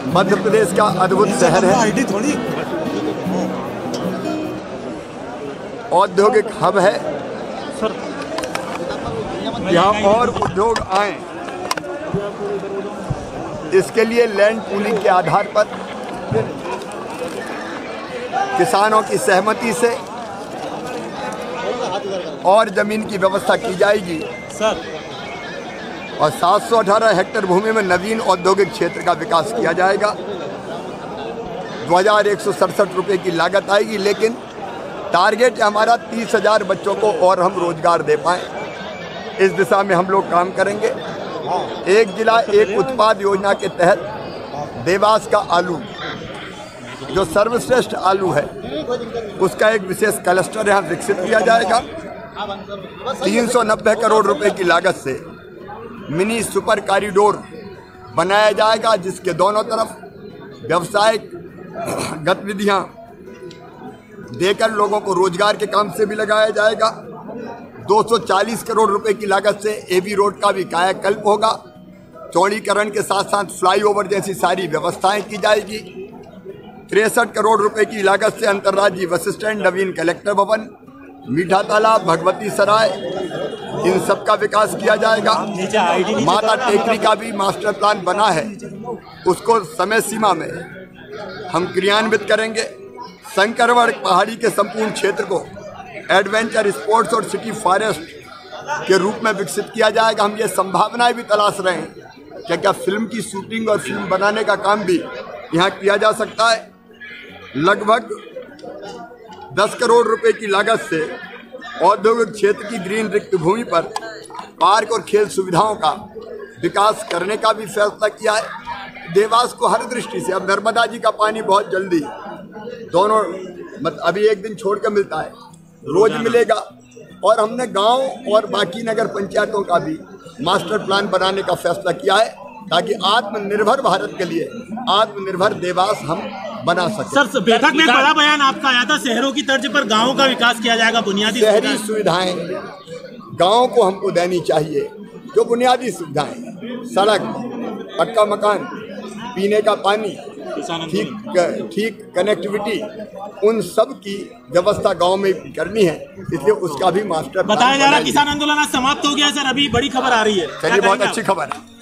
मध्य प्रदेश का अद्भुत शहर है, औद्योगिक हब है। यहाँ और उद्योग आए, इसके लिए लैंड पूलिंग के आधार पर किसानों की सहमति से और जमीन की व्यवस्था की जाएगी सर, और 718 हेक्टेयर भूमि में नवीन औद्योगिक क्षेत्र का विकास किया जाएगा। 2167 रुपये की लागत आएगी, लेकिन टारगेट है हमारा 30,000 बच्चों को और हम रोजगार दे पाएँ। इस दिशा में हम लोग काम करेंगे। एक जिला एक उत्पाद योजना के तहत देवास का आलू, जो सर्वश्रेष्ठ आलू है, उसका एक विशेष क्लस्टर यहाँ विकसित किया जाएगा। 390 करोड़ रुपए की लागत से मिनी सुपर कॉरिडोर बनाया जाएगा, जिसके दोनों तरफ व्यवसायिक गतिविधियां देकर लोगों को रोजगार के काम से भी लगाया जाएगा। 240 करोड़ रुपए की लागत से एबी रोड का भी कायाकल्प होगा। चौड़ीकरण के साथ साथ फ्लाईओवर जैसी सारी व्यवस्थाएं की जाएगी। 63 करोड़ रुपए की लागत से अंतर्राज्यीय बस स्टैंड, नवीन कलेक्टर भवन, मीठा तालाब, भगवती सराय, इन सब का विकास किया जाएगा। माता टेकरी का भी मास्टर प्लान बना है, उसको समय सीमा में हम क्रियान्वित करेंगे। शंकरगढ़ पहाड़ी के संपूर्ण क्षेत्र को एडवेंचर स्पोर्ट्स और सिटी फॉरेस्ट के रूप में विकसित किया जाएगा। हम ये संभावनाएं भी तलाश रहे हैं क्या फिल्म की शूटिंग और फिल्म बनाने का काम भी यहाँ किया जा सकता है। लगभग 10 करोड़ रुपए की लागत से औद्योगिक क्षेत्र की ग्रीन रिक्त भूमि पर पार्क और खेल सुविधाओं का विकास करने का भी फैसला किया है। देवास को हर दृष्टि से, अब नर्मदा जी का पानी बहुत जल्दी दोनों अभी एक दिन छोड़ कर मिलता है, रोज मिलेगा। और हमने गांव और बाकी नगर पंचायतों का भी मास्टर प्लान बनाने का फैसला किया है, ताकि आत्मनिर्भर भारत के लिए आत्मनिर्भर देवास हम बना सकें। सर, बैठक में बड़ा बयान आपका आया था, शहरों की तर्ज पर गांवों का विकास किया जाएगा। बुनियादी शहरी सुविधाएं गांव को हमको देनी चाहिए, जो बुनियादी सुविधाएं, सड़क, पक्का मकान, पीने का पानी, ठीक कनेक्टिविटी, उन सब की व्यवस्था गांव में करनी है। इसलिए उसका भी मास्टर बताया जा रहा है। किसान आंदोलन आज समाप्त हो गया सर, अभी बड़ी खबर आ रही है। चलिए, बहुत अच्छी खबर है।